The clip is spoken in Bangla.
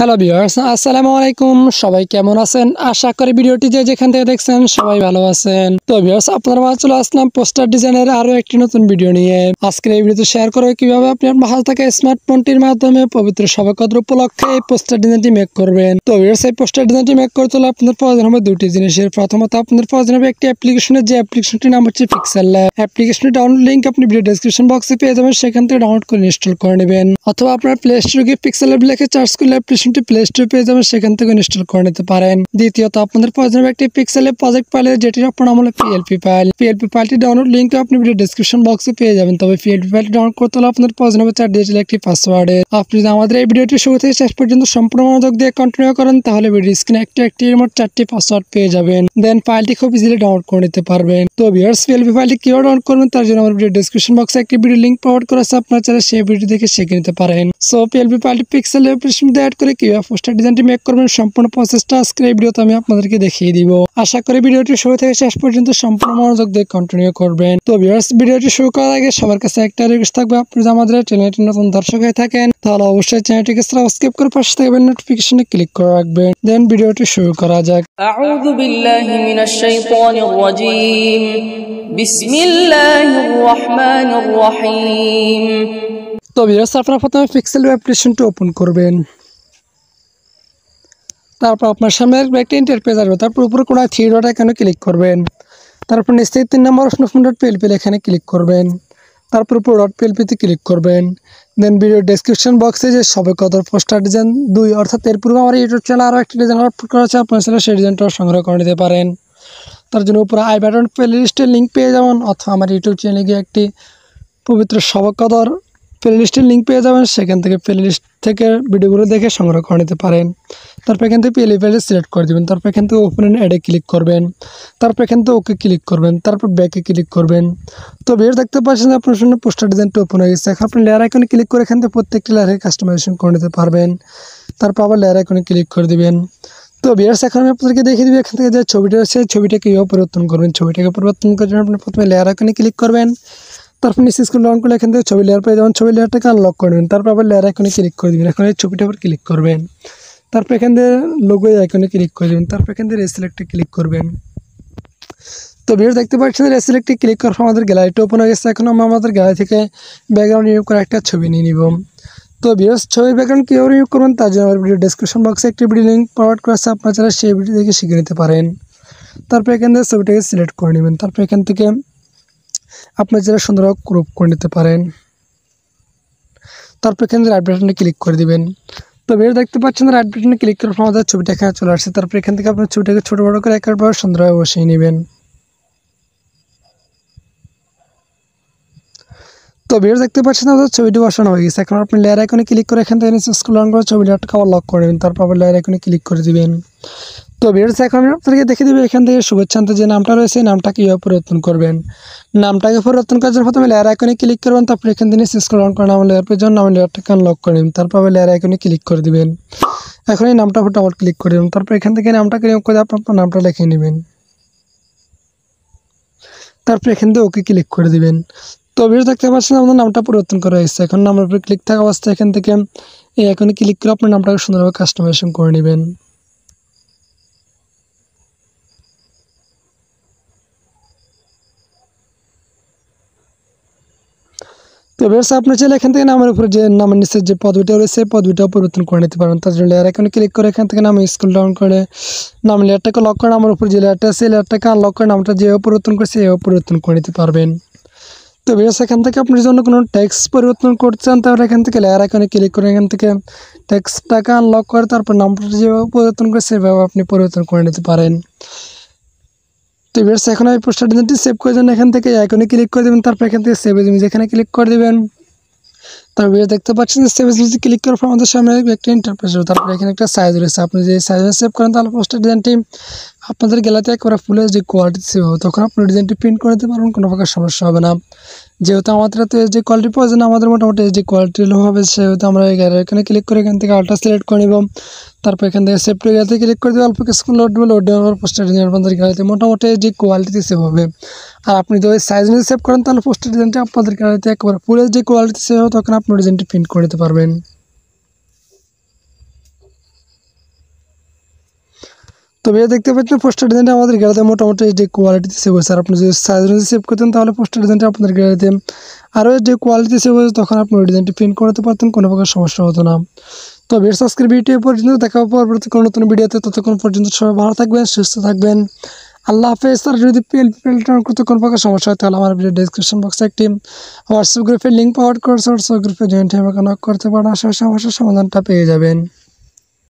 হ্যালো ভিউয়ার্স, আসসালামু আলাইকুম। সবাই কেমন আছেন? আশা করি ভিডিওটি যেখান থেকে দেখছেন সবাই ভালো আছেন। তো ভিউয়ার্স, আপনারা মাঝে চলে আসলাম পোস্টার ডিজাইনের আরো একটি নতুন ভিডিও নিয়ে। আজকের এই ভিডিওতে শেয়ার করব কিভাবে আপনি আপনার হাতে থাকা স্মার্টফোনটির মাধ্যমে পবিত্র শবে কদর উপলক্ষে এই পোস্টার ডিজাইনটি মেক করবেন। তো ভিউয়ার্স, এই পোস্টার ডিজাইনটি মেক করতে হলে আপনাদের প্রয়োজন হবে দুটি জিনিসের। প্রথমত আপনাদের প্রয়োজন হবে একটি অ্যাপ্লিকেশনের, যে অ্যাপ্লিকেশনটির নাম হচ্ছে পিক্সেল ল্যাব। অ্যাপ্লিকেশনের ডাউনলোড লিংক আপনি ভিডিও ডেসক্রিপশন বক্সে পেয়ে যাবেন, সেখান থেকে ডাউনলোড করে ইনস্টল করে নেবেন। অথবা আপনার প্লে স্টোরে গিয়ে পিক্সেল ল্যাব লিখে সার্চ করলে অ্যাপ্লিকেশনটি প্লে স্টোরে পেয়ে যাবেন, সেখান থেকে ইনস্টল করে নিতে পারেন। দ্বিতীয়ত আপনাদের প্রয়োজন হবে একটি পিক্সেল প্রজেক্ট ফাইল, যেটির আপনার নাম হলো পিএলপি ফাইল। পিএলপি ফাইলটি ডাউনলোড লিংক আপনি ভিডিও ডেসক্রিপশন বক্সে পেয়ে যাবেন। তবে পিএলপি ফাইলটি ডাউনলোড করতে হলে আপনাদের প্রয়োজন হবে 4 ডিজিটের একটি পাসওয়ার্ডের। আপনি যদি আমাদের এই ভিডিওটি শুরু থেকে শেষ পর্যন্ত সম্পূর্ণ মনোযোগ দিয়ে কন্টিনিউ করেন, তাহলে ভিডিও স্ক্রিনে একটি মোট 4টি পাসওয়ার্ড পেয়ে যাবেন। দেন ফাইলটি খুব ইজিলি ডাউনলোড করে নিতে পারবেন। তো ভিউয়ার্স, পিএলপি ফাইলটি কিভাবে ডাউনলোড করবেন তার জন্য আমার ভিডিও ডেসক্রিপশন বক্সে একটি ভিডিও লিংক প্রোভাইড করা আছে, আপনারা চাইলে সেই ভিডিও দেখে শিখে নিতে পারেন। সো পিএলপি ফাইলটি পিক্সেল অ্যাপ্লিকেশন দিয়ে অ্যাড করে কিভাবে পোস্টার ডিজাইনটি মেক করবেন সম্পূর্ণ প্রসেসটা আজকের এই ভিডিওতে আমি আপনাদেরকে দেখিয়ে দিব। আশা করি ভিডিওটি শুরু থেকে শেষ পর্যন্ত সম্পূর্ণ মনোযোগ দিয়ে কন্টিনিউ করবেন। তো ভিউয়ার্স, ভিডিওটি শুরু করার আগে সবার কাছে একটা রিকোয়েস্ট থাকবে, আপনি যদি আমাদের চ্যানেলটি নতুন দর্শক হয়ে থাকেন তাহলে অবশ্যই চ্যানেলটিকে সাবস্ক্রাইব করে পাশে থাকবেন নোটিফিকেশনে ক্লিক করে রাখবেন। দেন ভিডিওটি শুরু করা যাক। আউযু বিল্লাহি মিনাশ শাইতানির রাজীম। বিসমিল্লাহির রহমানির রহিম। তো ভিউয়ার্স, আপনারা প্রথমে পিক্সেল অ্যাপ্লিকেশনটি ওপেন করবেন। তারপর আপনার সামনে একটা ইন্টারফেস আসবে, তারপর উপরে কোনো 3 ডট আইকনে ক্লিক করবেন। তারপর নিচে 3 নম্বর অপশন ডট পিএলপি এখানে ক্লিক করবেন। তারপর উপর ডট পিএলপিতে ক্লিক করবেন। দেন ভিডিও ডেসক্রিপশন বক্সে যে শবে কদর পোস্টার ডিজাইন 2, অর্থাৎ এর পূর্বে আমার ইউটিউব চ্যানেলে আরও একটি ডিজাইন আপলোড করা আছে, আপনারা চাইলে সেই ডিজাইনটাও সংগ্রহ করে নিতে পারেন। তার জন্য উপরে আই বাটন প্লেলিস্টের লিঙ্ক পেয়ে যাবেন, অথবা আমার ইউটিউব চ্যানেলে গিয়ে একটি পবিত্র শবে কদর প্লেলিস্টের লিঙ্ক পেয়ে যাবেন, সেখান থেকে প্লেলিস্ট থেকে ভিডিওগুলো দেখে সংগ্রহ করে নিতে পারেন। তারপর এখান থেকে পিএলপি ফাইলটি সিলেক্ট করে দেবেন। তারপর এখান থেকে ওপেন অ্যাডে ক্লিক করবেন। তারপর এখান থেকে ওকে ক্লিক করবেন। তারপর ব্যাকে ক্লিক করবেন। তো ভিডিও দেখতে পাচ্ছেন যে আপনার সামনে পোস্টার ডিজাইনটা ওপেন হয়ে গেছে। এখন আপনি লেয়ার আইকনে ক্লিক করে এখান থেকে প্রত্যেকটি লেয়ারে কাস্টমাইজেশন করে নিতে পারবেন। তারপর আবার লেয়ার আইকনে ক্লিক করে দিবেন। তো ভিউয়ার্স, এখন আমি আপনাদেরকে দেখিয়ে দিব এখান থেকে যে ছবিটা আছে ছবিটা কীভাবে পরিবর্তন করবেন। ছবিটাকে পরিবর্তন করার জন্য আপনি প্রথমে লেয়ার আইকনে ক্লিক করবেন। তারপর নিচে স্ক্রল ডাউন করলে এখান থেকে ছবি লেয়ার পেয়ে যাবেন, ছবি লেয়ারটাকে আনলক করে নেবেন। তারপর আবার লেয়ার আইকনে ক্লিক করে দেবেন। এখন এই ছবিটার উপর ক্লিক করবেন। তারপর এখান থেকে লোগো আইকনে ক্লিক করে দেবেন। তারপর এখান থেকে রেসিলেক্টে ক্লিক করবেন। তো ভিডিও দেখতে পাচ্ছেন রেসিলেক্টে ক্লিক করার পর আমাদের গ্যালারিটা ওপেন হয়ে গেছে। এখন আমরা আমাদের গ্যালারি থেকে ব্যাকগ্রাউন্ড রিমুভ করে একটা ছবি নিয়ে নিব। তো ভিউয়ার্স, ছবির ব্যাকগ্রাউন্ড কীভাবে রিমুভ করবেন তার জন্য আমার ভিডিও ডেসক্রিপশন বক্সে একটি ভিডিও লিঙ্ক প্রোভাইড করা আছে, আপনারা চাইলে সেই ভিডিও দেখে শিখে নিতে পারেন। তারপর এখান থেকে ছবিটাকে সিলেক্ট করে নেবেন। তারপর এখান থেকে আপনার যারা সুন্দরভাবে ক্রপ করে নিতে পারেন। তারপর এখানে রাইট বাটনে ক্লিক করে দিবেন। তো ভিডিও দেখতে পাচ্ছেন রাইট বাটনে ক্লিক করার পর আমাদের ছবিটা এখানে চলে আসছে। তারপর এখান থেকে আপনার ছবিটাকে ছোটো বড়ো করে একবার সুন্দরভাবে বসিয়ে নেবেন। তো ভিডিও দেখতে পাচ্ছেন আমাদের ছবিটি বসানো হয়ে গেছে। এখন আপনি লেয়ার আইকনে ক্লিক করে এখান থেকে নিচে স্ক্রল ডাউন করে ছবিটাকে আবার লক করে নেবেন। তারপর আবার লেয়ার আইকনে ক্লিক করে দিবেন। তো ভিডিওস এখন আমি আপনাদেরকে দেখে দেবো এখান থেকে শুভেচ্ছান্ত যে নামটা রয়েছে নামটা কীভাবে পরিবর্তন করবেন। নামটাকে পরিবর্তন করার জন্য প্রথমে লেয়ার আইকনে ক্লিক করবেন। তারপর এখান থেকে নিচে স্ক্রল ডাউন করে নাম লেয়ার পেয়ে যাবেন, নাম লেয়ারটাকে আনলক করে নেবেন। তারপর আবার লেয়ার আইকনে ক্লিক করে দিবেন। এখন এই নামটার উপর ডাবল ক্লিক করে দেবেন। তারপর এখান থেকে নামটাকে রিমুভ করে আপনার নামটা লিখে নেবেন। তারপর এখান থেকে ওকে ক্লিক করে দিবেন। তো ভিডিও দেখতে পাচ্ছেন আমাদের নামটা পরিবর্তন করা হয়েছে। এখন নামের উপরে ক্লিক থাকা অবস্থায় এখান থেকে এই আইকনে ক্লিক করে আপনার নামটাকে সুন্দরভাবে কাস্টমাইজেশন করে নেবেন। তো ভিউয়ার্স, আপনি চাইলে এখান থেকে নামের উপরে যে নামের নিচে যে পদবিটা রয়েছে পদবিটাও পরিবর্তন করে নিতে পারেন। তার জন্য লেয়ার আইকনে ক্লিক করে এখান থেকে নামে স্ক্রল ডাউন করে নাম লেয়ারটাকে লক করে নামের উপর যে লেয়ারটা আছে লেয়ারটাকে আনলক করে নামটা যেভাবে পরিবর্তন করছে এভাবে পরিবর্তন করে নিতে পারবেন। তো ভিউয়ার্স, এখান থেকে আপনি জন্য কোনো টেক্সট পরিবর্তন করতে চান তাহলে এখান থেকে লেয়ার আইকনে ক্লিক করে এখান থেকে টেক্সটটাকে আনলক করে তারপর নামটা যেভাবে পরিবর্তন করে সেভাবে আপনি পরিবর্তন করে নিতে পারেন। তো ভিউয়ার্স, এখন এই পোস্টার ডিজাইনটি সেভ করার জন্য এখান থেকে আইকনে ক্লিক করে দেবেন। তারপর এখান থেকে সেভ ইমেজ এখানে ক্লিক করে দেবেন। তারপর ভিডিও দেখতে পাচ্ছেন যে সেভ ইমেজ ক্লিক করার পর আমাদের সামনে একটা ইন্টারফেস হবে। তারপর এখানে একটা সাইজ রয়েছে, আপনি যে সাইজে সেভ করেন তাহলে পোস্টার ডিজাইনটি আপনাদের গ্যালারিতে একবারে ফুল এইচডি কোয়ালিটি সেভ হবে। তখন আপনি ডিজাইনটি প্রিন্ট করে দিতে পারবেন, কোনো প্রকার সমস্যা হবে না। যেহেতু আমাদের তো এইচডি কোয়ালিটি প্রয়োজন, আমাদের মোটামুটি এইচডি কোয়ালিটি হবে, সেহেতু আমরা এখানে ক্লিক করে এখান থেকে আল্ট্রা সিলেক্ট করে নিব। তারপর এখান থেকে সেভ টু গ্যালারিতে ক্লিক করে দেবো, অল্প কিছুক্ষণ লোড দেওয়ার পোস্টার ডিজাইন আপনাদের গ্যালারিতে মোটামুটি এইচডি কোয়ালিটিতে সেভ হবে। আর আপনি যদি সাইজ নিয়ে সেভ করেন তাহলে পোস্টার ডিজাইনটি আপনাদের গ্যালারিতে একবার ফুল এইচডি কোয়ালিটি সেভ হবে, তখন আপনি ডিজাইনটি প্রিন্ট করে নিতে পারবেন। তো ভিডিও দেখতে পাচ্ছেন পোস্টার ডিজাইনটা আমাদের গ্যালারিতে মোটামুটি যে কোয়ালিটিতে সেভ হয়েছে। আর আপনি যদি সাইজ অনুযায়ী সেভ করতেন তাহলে পোস্টার ডিজাইনটা আপনাদের গ্যালারিতে আরও যে কোয়ালিটি সেভ হয়েছে তখন আপনি ওই ডিজাইনটি প্রিন্ট করতে পারতেন, কোনো প্রকার সমস্যা হতো না। তো ভিডিও আজকের ভিডিও পর্যন্ত দেখা হবে পরবর্তী কোনো নতুন ভিডিওতে। ততক্ষণ পর্যন্ত সবাই ভালো থাকবেন, সুস্থ থাকবেন। আল্লাহ হাফেজ। আর যদি টার্ন করতে কোনো প্রকার সমস্যা হয় তাহলে আমার ভিডিও ডিসক্রিপশন বক্সে একটি হোয়াটসঅ্যাপ গ্রুপের লিঙ্ক পাওয়ার করছে, হোয়াটসঅ্যাপ গ্রুপে জয়েন্ট হয়ে আমাকে নক করতে পারেন। আশা করি সমস্যার সমাধানটা পেয়ে যাবেন।